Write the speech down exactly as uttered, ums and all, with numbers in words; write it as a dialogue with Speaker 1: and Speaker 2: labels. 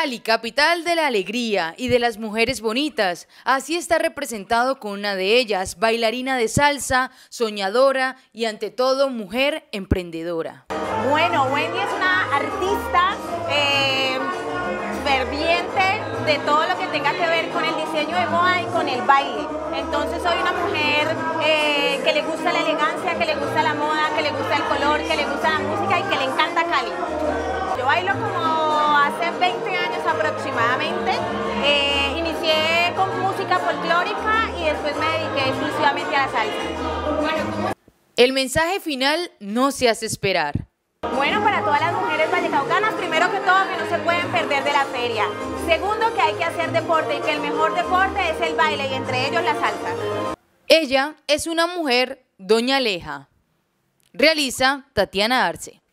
Speaker 1: Cali, capital de la alegría y de las mujeres bonitas, así está representado con una de ellas, bailarina de salsa, soñadora y ante todo mujer emprendedora.
Speaker 2: Bueno, Wendy es una artista eh, ferviente de todo lo que tenga que ver con el diseño de moda y con el baile. Entonces soy una mujer eh, que le gusta la elegancia, que le gusta la moda, que le gusta el color, que le gusta la música y que le encanta Cali. Yo bailo como hace veinte años aproximadamente. Eh, inicié con música folclórica y después me dediqué exclusivamente a la salsa.
Speaker 1: El mensaje final no se hace esperar.
Speaker 2: Bueno, para todas las mujeres vallecaucanas, primero que todo que no se pueden perder de la feria. Segundo, que hay que hacer deporte y que el mejor deporte es el baile y entre ellos la salsa.
Speaker 1: Ella es una mujer doña Aleja. Realiza Tatiana Arce.